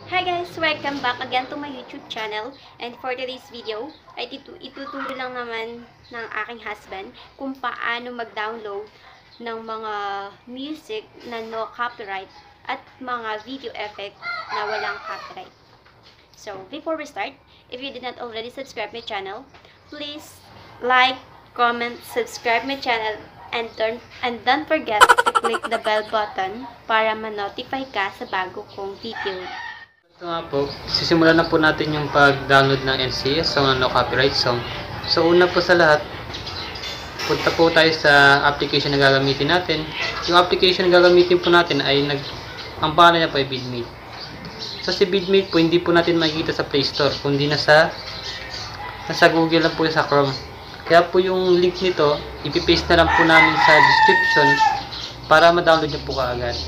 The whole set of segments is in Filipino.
Hi guys! Welcome back again to my YouTube channel. And for today's video, ay ituturo lang naman ng aking husband kung paano mag-download ng mga music na no copyright at mga video effect na walang copyright. So, before we start, if you did not already subscribe my channel, please like, comment, subscribe my channel, and don't forget to click the bell button para ma-notify ka sa bago kong video. Ito nga po, sisimulan na po natin yung pag-download ng NCS song na no copyright song. So una po sa lahat, punta po tayo sa application na gagamitin natin. Yung application na gagamitin po natin ay ang pangalan niya po ay Vidmate. So si Vidmate po hindi po natin makikita sa Play Store, kundi nasa Google lang po sa Chrome. Kaya po yung link nito, ipipaste na lang po namin sa description para ma-download niyo po kaagad.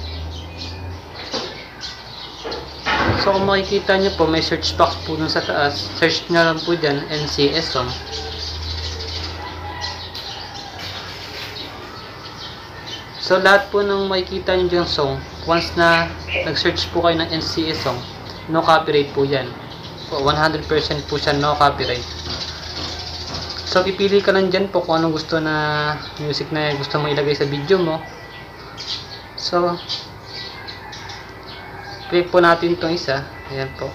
So kung makikita nyo po, may search box po dun sa taas. Search nyo lang po dyan, NCS song. So lahat po ng makikita nyo dyan song, once na nag-search po kayo ng NCS song, no copyright po yan. 100% po siya no copyright. So pipili ka lang dyan po kung anong gusto na music na gusto mo ilagay sa video mo. So click po natin itong isa. Ayan po.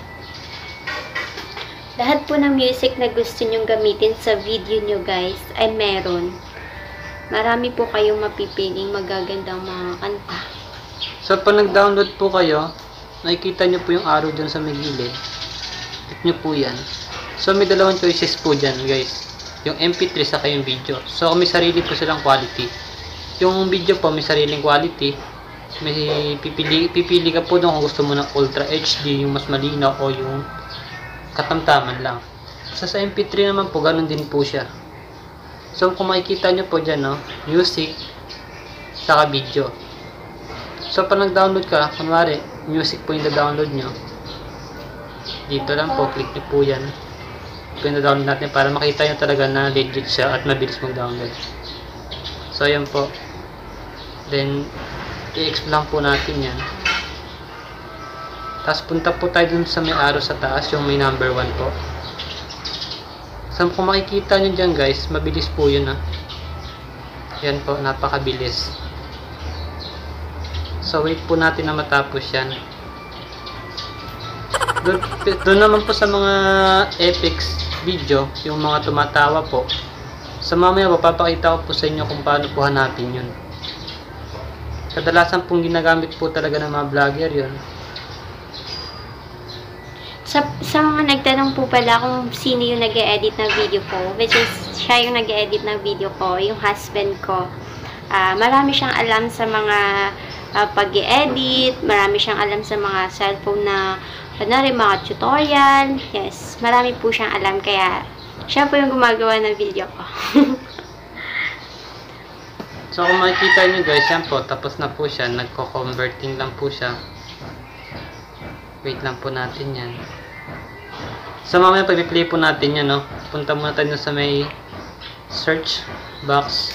Lahat po ng music na gusto nyong gamitin sa video nyo guys ay meron. Marami po kayong mapipiling magagandang mga kanta. So pag nag-download po kayo, nakikita nyo po yung arrow dyan sa may gilid. Click nyo po yan. So may dalawang choices po dyan guys. Yung MP3 saka yung video. So may sarili po silang quality. Yung video po may sariling quality. May pipili ka po doon kung gusto mo ng Ultra HD, yung mas malinaw o yung katamtaman lang. So sa MP3 naman po, ganun din po siya. So kung makikita nyo po dyan, no, music, saka video. So pag nag-download ka, kunwari, music po yung da-download nyo. Dito lang po, click nyo po yan. Ito yung da-download natin para makita nyo talaga na legit siya at mabilis mag-download. So yan po. Then, i-explore lang po natin yan. Tapos punta po tayo dun sa may arrow sa taas, yung may number 1 po. So kung makikita nyo dyan guys, mabilis po yun ha. Yan po, napakabilis. So wait po natin na matapos yan. Doon naman po sa mga FX video, yung mga tumatawa po. So mamaya papakita ko po sa inyo kung paano po hanapin yun. Kadalasan pong ginagamit po talaga ng mga vlogger yun. Sa mga nagtanong po pala kung sino yung nag-e-edit ng video ko, which is siya yung nag-e-edit ng video ko, yung husband ko. Marami siyang alam sa mga pag-e-edit, marami siyang alam sa mga cellphone na mga tutorial. Yes, marami po siyang alam, kaya siya po yung gumagawa ng video ko. So kung makikita nyo guys, yan po, tapos na po siya, nagko-converting lang po siya. Wait lang po natin yan. So mamaya pag-play po natin yan, no? Punta muna tayo sa may search box.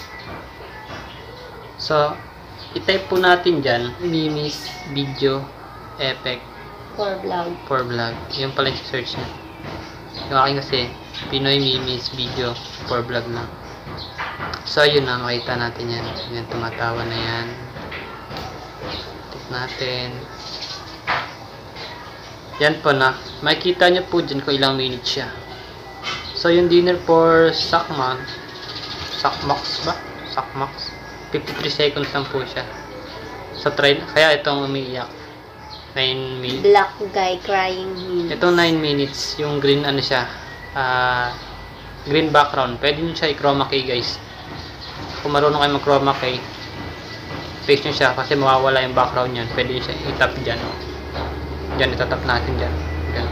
So i-type po natin dyan, Mimi's Video Effect for vlog. Yun pala yung search niya. Yung akin kasi, Pinoy Mimi's Video for vlog lang. So yun na, makita natin yan. Yan, tumatawa na yan. Tip natin. Yan po na. Makikita nyo po dyan kung ilang minutes siya. So yung dinner for Sakmax ba? Sakmax. 53 seconds lang po siya. So try, kaya itong umiiyak. 9 minutes. Black guy crying minutes. Itong 9 minutes. Yung green ano siya. Green background. Pwede nyo siya i-chroma key guys. Kung marunong kayo mag-chroma key, face nyo siya kasi mawawala yung background yan. Pwede nyo siya i-tap dyan. Dyan, itatap natin dyan. Dyan.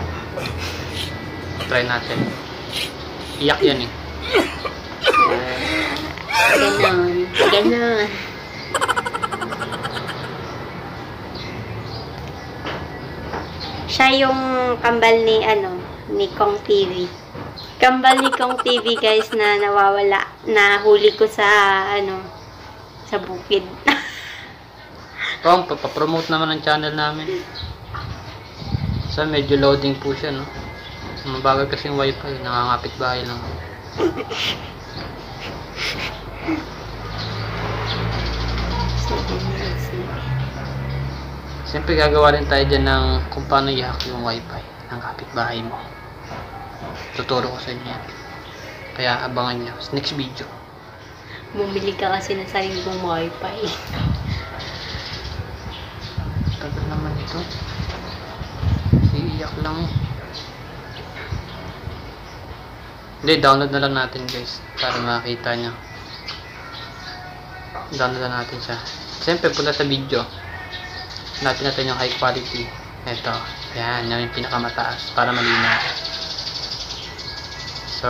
Try natin. Iyak yan eh. Ganon. Ganon. Siya yung kambal ni Kong TV. Kambal ni Kong TV guys na nawawala, na huli ko sa sa bukid. Kong, papromote naman ang channel namin. So, medyo loading po siya, no? Mabagal kasi yung wifi, nakangapit bahay lang. Siyempre, gagawa rin tayo dyan ng kung paano i-hack yung wifi ng kapitbahay mo. Tuturo ko sa inyo yan. Kaya abangan nyo sa next video. Bumili ka kasi ng sarili mong wifi. Tagal naman ito. Iiyak lang eh. Hindi, download na lang natin guys. Para makita nyo. Download na natin siya. Siyempre, punta sa video. Natin yung high quality. Ito. Yan. Yan yung pinakamataas. Para malinaw. So,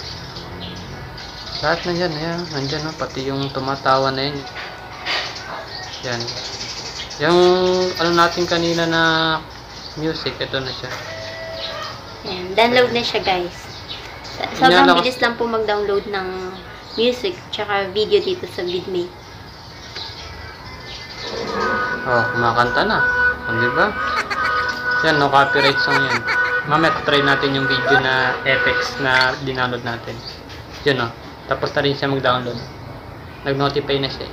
lahat na yan. Ayan. Nandyan no. Pati yung tumatawa na yun. Yan. Yung ano natin kanina na music. Ito na siya. Ayan. Download na siya guys. Sobrang bilis lang po mag-download ng music tsaka video dito sa Vidmate. Oh, kumakanta na. O, diba? Yan, no copyright song yan. Mamaya try natin yung video na effects na dinownload natin. Yun, no. Tapos na rin siya mag-download. Nag-notify na siya.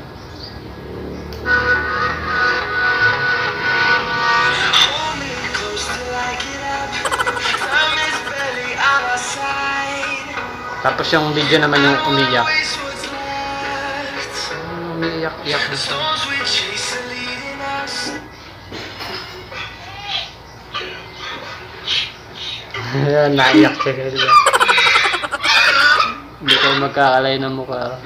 Tapos yung video naman yung umiyak. Umiiyak-iyak na siya. Ayan, naiyak siya guys. Hindi kayo magkakalay ng mukha.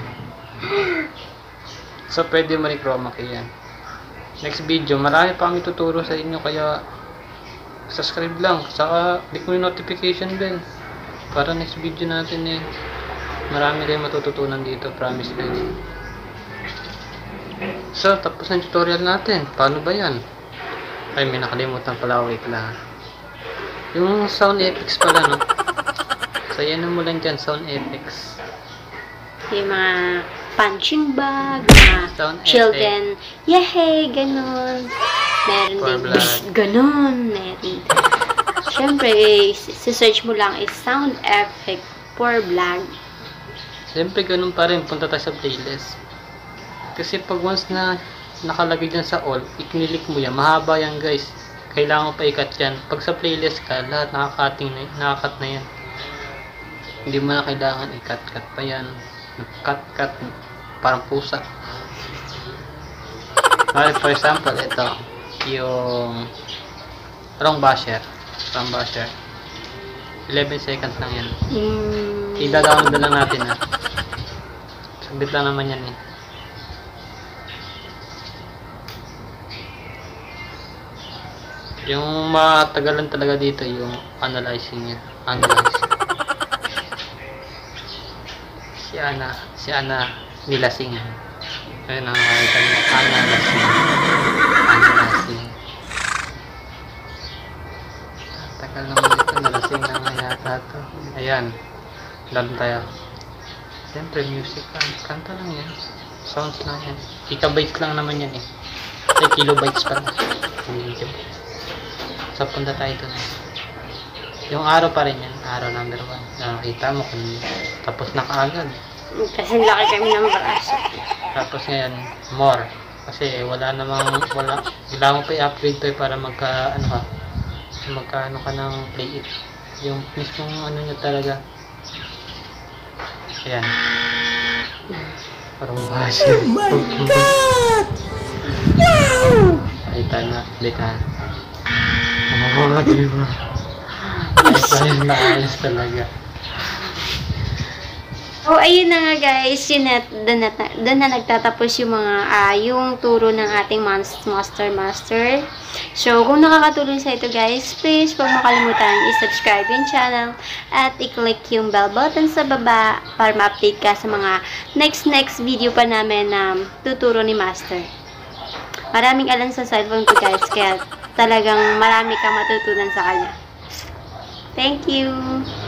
So, pwede mo rin chroma key yan. Next video, marami pa kami tuturo sa inyo. Kaya, subscribe lang. Saka, click mo yung notification bell. Para next video natin eh. Marami kayong matututunan dito. Promise guys. So, tapos ng tutorial natin. Paano ba yan? Ay, may nakalimutan pala. Wait lang. Yung sound effects pala, no? So, yan mo lang dyan, sound effects. Yung mga punching bag, mga sound children, yehey, ganun. Meron din, ganun. Meron. Siyempre, si-search mo lang is sound effect for vlog. Siyempre, ganun pa rin. Punta tayo sa playlist. Kasi pag once na nakalagay dyan sa all, ikinilik mo yan. Mahaba yan, guys. Kailangan mo pa ikat yan. Pag sa playlist ka, lahat nakakat na yan. Hindi mo na kailangan ikat-cut pa yan. Cut, parang pusa. Okay, for example, ito. Yung wrong basher. 11 seconds lang yan. I-download na lang natin ha. Sabit lang naman yan eh. Yung matagalan talaga dito yung analyzing niya. Si Ana nilasing. Ayun ang nakakita niya. Analyzing. Tagal naman ito. Nalasing na nga yata ito. Ayan. Laban tayo. Siyempre music. Kanta lang yan. Sounds lang yan. Gigabytes lang naman yan eh. Ay, kilobytes pa na. So, punta tayo dun. Yung araw pa rin yan. Araw number 1. Nakita mo kung tapos na kaagad. Kasi laki kami ng braso. Tapos ngayon, more. Kasi wala kailangan mo pa i-upgrade to para magkaano ka ng play it. Yung mismong ano nyo talaga. Ayan. Parang bahas. Oh my God! Ay, ta. Oh, diba? Ayos talaga. Oh, ayun na nga guys, doon na nagtatapos yung mga yung turo ng ating master. So, kung nakakatulong sa ito guys, please huwag makalimutan i-subscribe yung channel at i-click yung bell button sa baba para ma-update ka sa mga next video pa namin na tuturo ni Master. Maraming alam sa cellphone ko guys, kaya talagang marami kang matutunan sa kanya. Thank you!